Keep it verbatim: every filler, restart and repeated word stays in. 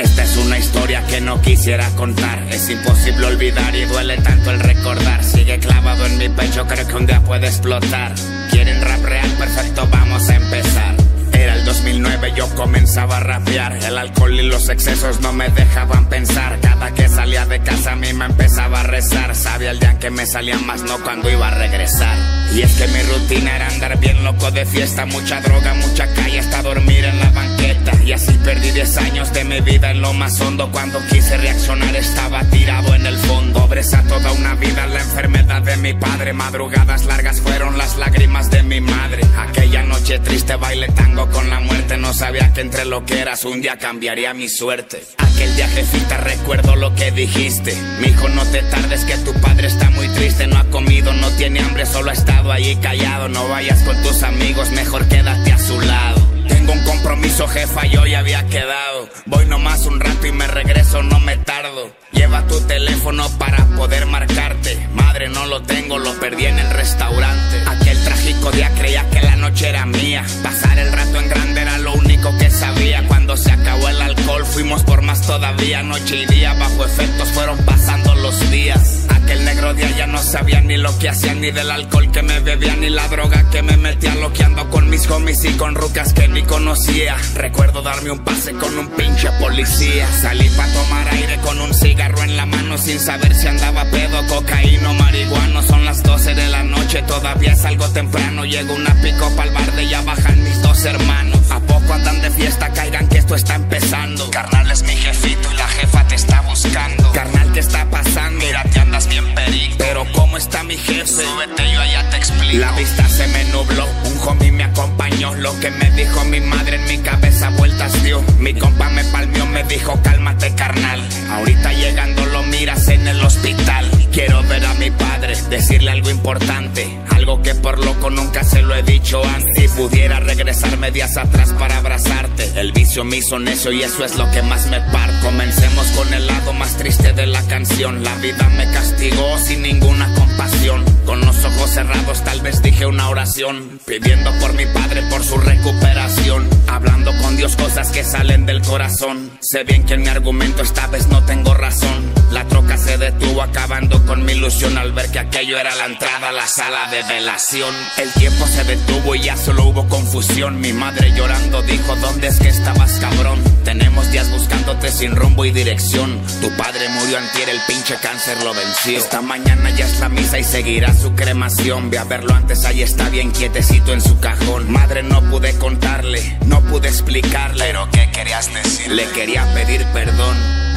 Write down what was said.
Esta es una historia que no quisiera contar. Es imposible olvidar y duele tanto el recordar. Sigue clavado en mi pecho, creo que un día puede explotar. ¿Quieren rap real? Perfecto, vamos a empezar. Era el dos mil nueve, yo comenzaba a rapear. El alcohol y los excesos no me dejaban pensar. Cada que salía de casa a mí me empezaba a rezar. Sabía el día en que me salía más, no cuando iba a regresar. Y es que mi rutina era andar bien loco de fiesta. Mucha droga, mucha calle, hasta dormir en la banqueta. Y así perdí diez años de mi vida en lo más hondo. Cuando quise reaccionar estaba tirado en el fondo. Pobreza toda una vida, la enfermedad de mi padre. Madrugadas largas fueron las lágrimas de mi madre. Aquella noche triste bailé tango con la muerte. No sabía que entre lo que eras un día cambiaría mi suerte. Aquel día, jefita, recuerdo lo que dijiste. Mijo, no te tardes que tu padre está muy triste. No ha comido, no tiene hambre, solo ha estado allí callado. No vayas con tus amigos, mejor quédate a su lado. Tengo un compromiso, jefa, yo ya había quedado. Voy nomás un rato y me regreso, no me tardo. Lleva tu teléfono para poder marcarte. Madre, no lo tengo, lo perdí en el restaurante. Aquel trágico día creía que la noche era mía. Pasar el rato en grande era lo único que sabía. Cuando se acabó el alcohol fuimos por más todavía. Noche y día bajo efectos fueron pasando los días. Aquel negro día ya no sabía ni lo que hacía, ni del alcohol que me bebía, ni la droga que me metía. Loqueando con mis homies y con rucas que ni conocía. Recuerdo darme un pase con un pinche policía. Salí pa' tomar aire con un cigarro en la mano, sin saber si andaba pedo, cocaína o marihuano. Son las doce de la noche, todavía es algo temprano. Llego una pico pa'l bar de ya bajan mis dos hermanos. ¿A poco andan de fiesta? Caigan que esto está empezando. Carnal, es mi jefito y la jefa te está buscando. Carnal, ¿qué está pasando? Mira, te andas bien perico. Pero ¿cómo está mi jefe? Súbete, yo allá te explico. La vista se me nubló, un homie me acompañó. Lo que me dijo mi madre en mi cabeza vueltas dio. Mi compa me palmeó, me dijo cálmate, carnal. Ahorita llegando lo miras en el hospital. Quiero ver a mi padre, decirle algo importante. Algo que por loco nunca se lo he dicho antes. Si pudiera regresarme días atrás para abrazarte. El vicio me hizo necio y eso es lo que más me parte. Comencemos con el lado más triste de la canción. La vida me castigó sin ninguna compasión. Con los ojos cerrados tal vez dije una oración, pidiendo por mi padre, por su recuperación. Hablando con Dios cosas que salen del corazón. Sé bien que en mi argumento esta vez no tengo razón. La troca se detuvo acabando con mi ilusión al ver que aquello era la entrada a la sala de velación. El tiempo se detuvo y ya solo hubo confusión. Mi madre llorando dijo ¿dónde es que estabas, cabrón? Tenemos días buscándote sin rumbo y dirección. Tu padre murió antier, el pinche cáncer lo venció. Esta mañana ya es la misa y seguirá su cremación. Ve a verlo antes, ahí está bien quietecito en su cajón. Madre, no pude contarle, no pude explicarle, pero ¿qué querías decir? Le quería pedir perdón.